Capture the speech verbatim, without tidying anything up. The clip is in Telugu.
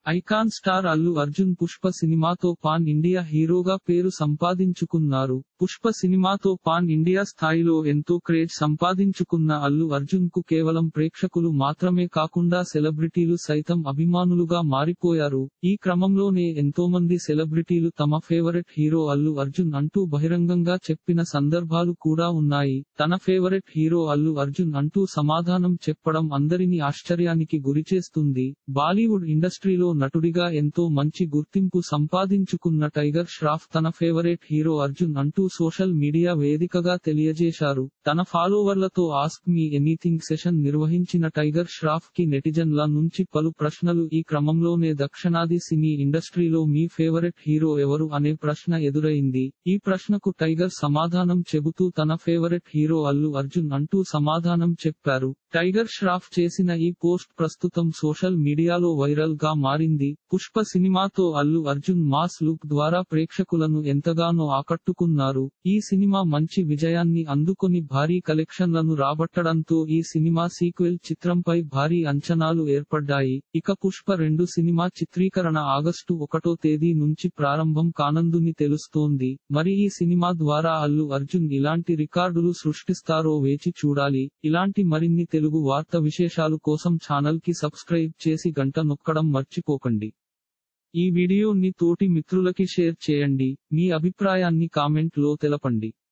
ఐకాన్ స్టార్ అల్లు అర్జున్ పుష్ప సినిమాతో పాన్ ఇండియా హీరోగా పేరు సంపాదించుకున్నారు. పుష్ప సినిమాతో పాన్ ఇండియా స్థాయిలో ఎంతో క్రేజ్ సంపాదించుకున్న అల్లు అర్జున్ కు కేవలం ప్రేక్షకులు మాత్రమే కాకుండా సెలబ్రిటీలు సైతం అభిమానులుగా మారిపోయారు. ఈ క్రమంలోనే ఎంతోమంది సెలబ్రిటీలు తమ ఫేవరెట్ హీరో అల్లు అర్జున్ అంటూ బహిరంగంగా చెప్పిన సందర్భాలు కూడా ఉన్నాయి. తన ఫేవరెట్ హీరో అల్లు అర్జున్ అంటూ సమాధానం చెప్పడం అందరినీ ఆశ్చర్యానికి గురిచేస్తుంది. బాలీవుడ్ ఇండస్ట్రీలో నటుడిగా ఎంతో మంచి గుర్తింపు సంపాదించుకున్న టైగర్ ష్రాఫ్ తన ఫేవరెట్ హీరో అర్జున్ అంటూ సోషల్ మీడియా వేదికగా తెలియజేశారు. తన ఫాలోవర్లతో ఆస్క్ మీ ఎనీథింగ్ సెషన్ నిర్వహించిన టైగర్ ష్రాఫ్ కి నెటిజన్ల నుంచి పలు ప్రశ్నలు. ఈ క్రమంలోనే దక్షిణాది సినీ ఇండస్ట్రీలో మీ ఫేవరెట్ హీరో ఎవరు అనే ప్రశ్న ఎదురైంది. ఈ ప్రశ్నకు టైగర్ సమాధానం చెబుతూ తన ఫేవరెట్ హీరో అల్లు అర్జున్ అంటూ సమాధానం చెప్పారు. టైగర్ ష్రాఫ్ చేసిన ఈ పోస్ట్ ప్రస్తుతం సోషల్ మీడియాలో వైరల్ గా మారింది. పుష్ప సినిమాతో అల్లు అర్జున్ మాస్ లుక్ ద్వారా ప్రేక్షకులను ఎంతగానో ఆకట్టుకున్నారు. ఈ సినిమా మంచి విజయాన్ని అందుకొని భారీ కలెక్షన్లను రాబట్టడంతో ఈ సినిమా సీక్వెల్ చిత్రంపై భారీ అంచనాలు ఏర్పడ్డాయి. ఇక పుష్ప రెండు సినిమా చిత్రీకరణ ఆగస్టు ఒకటో తేదీ నుంచి ప్రారంభం కానందుని తెలుస్తోంది. మరి ఈ సినిమా ద్వారా అల్లు అర్జున్ ఇలాంటి రికార్డులు సృష్టిస్తారో వేచి చూడాలి. ఇలాంటి మరిన్ని తెలుగు వార్త విశేషాలు కోసం ఛానల్ కి సబ్స్క్రైబ్ చేసి గంట నొక్కడం మర్చిపోకండి. ఈ వీడియోని తోటి మిత్రులకి షేర్ చేయండి. మీ అభిప్రాయాన్ని కామెంట్ లో తెలపండి.